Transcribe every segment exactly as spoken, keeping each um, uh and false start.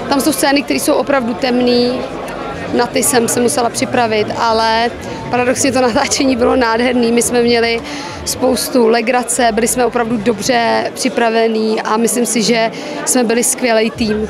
Tam jsou scény, které jsou opravdu temné, na ty jsem se musela připravit, ale paradoxně to natáčení bylo nádherné. My jsme měli spoustu legrace, byli jsme opravdu dobře připravení a myslím si, že jsme byli skvělý tým.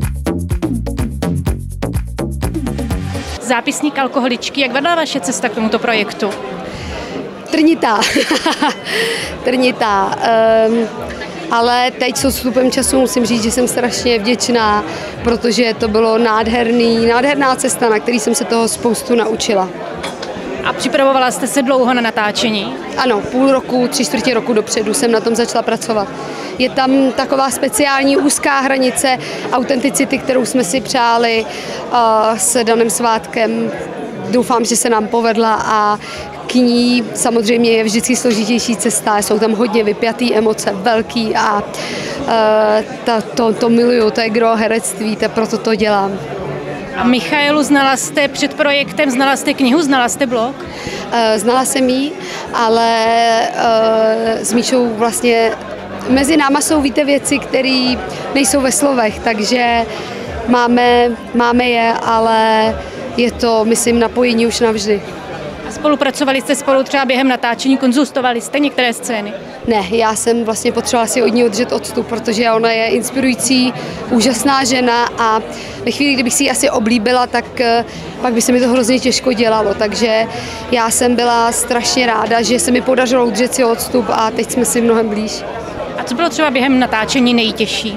Zápisník alkoholičky, jak vedla vaše cesta k tomuto projektu? Trnitá. Trnitá. Um, ale teď s odstupem času musím říct, že jsem strašně vděčná, protože to bylo nádherný, nádherná cesta, na který jsem se toho spoustu naučila. A připravovala jste se dlouho na natáčení? Ano, půl roku, tři čtvrtě roku dopředu jsem na tom začala pracovat. Je tam taková speciální úzká hranice autenticity, kterou jsme si přáli uh, s daným svátkem. Doufám, že se nám povedla a k ní samozřejmě je vždycky složitější cesta. Jsou tam hodně vypjatý emoce, velký a uh, ta, to, to miluju, to je gro herectví, to proto to dělám. A Michaelu znala jste před projektem, znala jste knihu, znala jste blog? Uh, znala jsem ji, ale uh, s Míšou vlastně mezi náma jsou, víte, věci, které nejsou ve slovech, takže máme, máme je, ale je to, myslím, napojení už navždy. A spolupracovali jste spolu třeba během natáčení, konzultovali jste některé scény? Ne, já jsem vlastně potřebovala si od ní održet odstup, protože ona je inspirující, úžasná žena a ve chvíli, kdybych si ji asi oblíbila, tak pak by se mi to hrozně těžko dělalo, takže já jsem byla strašně ráda, že se mi podařilo udržet si odstup a teď jsme si mnohem blíž. A co bylo třeba během natáčení nejtěžší?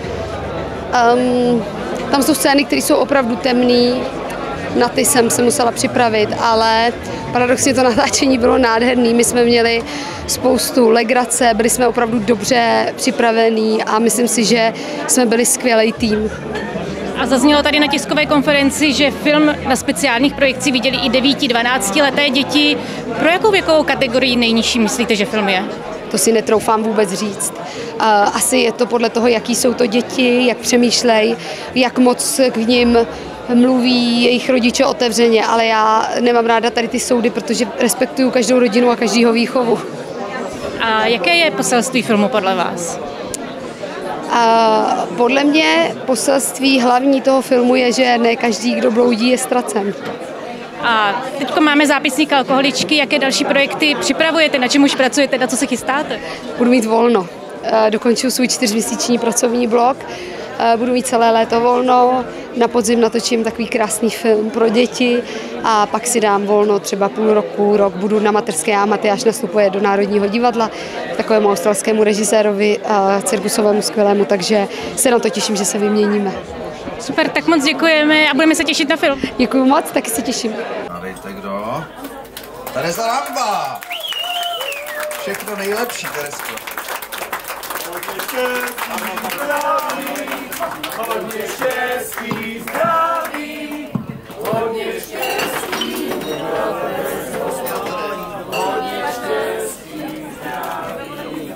Um, tam jsou scény, které jsou opravdu temné, na ty jsem se musela připravit, ale paradoxně to natáčení bylo nádherné. My jsme měli spoustu legrace, byli jsme opravdu dobře připravení a myslím si, že jsme byli skvělý tým. A zaznělo tady na tiskové konferenci, že film na speciálních projekcích viděli i devíti dvanáctileté děti. Pro jakou věkovou kategorii nejnižší myslíte, že film je? To si netroufám vůbec říct. Asi je to podle toho, jaký jsou to děti, jak přemýšlejí, jak moc k nim mluví jejich rodiče otevřeně, ale já nemám ráda tady ty soudy, protože respektuju každou rodinu a každýho výchovu. A jaké je poselství filmu podle vás? A podle mě poselství hlavní toho filmu je, že ne každý, kdo bloudí, je ztracen. A teď máme zápisník alkoholičky. Jaké další projekty připravujete, na čem už pracujete, na co se chystáte? Budu mít volno. Dokončuji svůj čtyřměsíční pracovní blok. Budu mít celé léto volno, na podzim natočím takový krásný film pro děti a pak si dám volno třeba půl roku, rok. Budu na Mateřské a Matyáš nastupuje do Národního divadla k takovému australskému režisérovi, cirkusovému skvělému, takže se na to těším, že se vyměníme. Super, tak moc děkujeme a budeme se těšit na film. Děkuju moc, taky se těším. A dejte kdo? Tereza Ramba! Všechno nejlepší, Teresko. Hodně štěstí, zdraví, hodně štěstí, zdraví, hodně štěstí, hodně štěstí, zdraví.